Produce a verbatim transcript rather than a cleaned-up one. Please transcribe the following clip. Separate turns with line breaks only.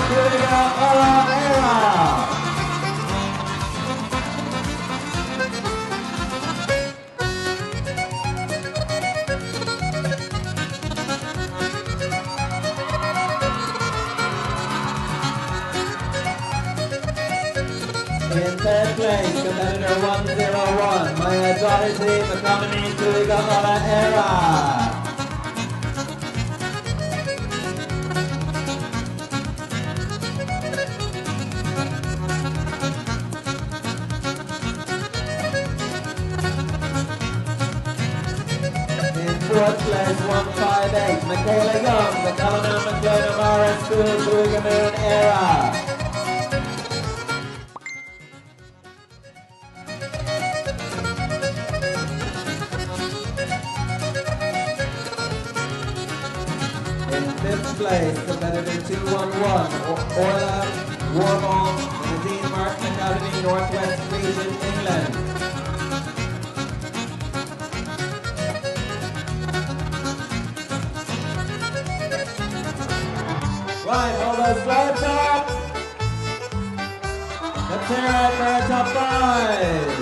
In third place, competitor one zero one, my daughter team, accompanying Tuligamala Era. In fourth place, one five eight, Michaela Young, the Colonel McGlew Mara School, Tuligamoon Era. In fifth place, competitor two one one, Orla Warmall, Nadine Martin Academy, Northwest Region, England. Right, hold those flags up. Let's hear it for a top five.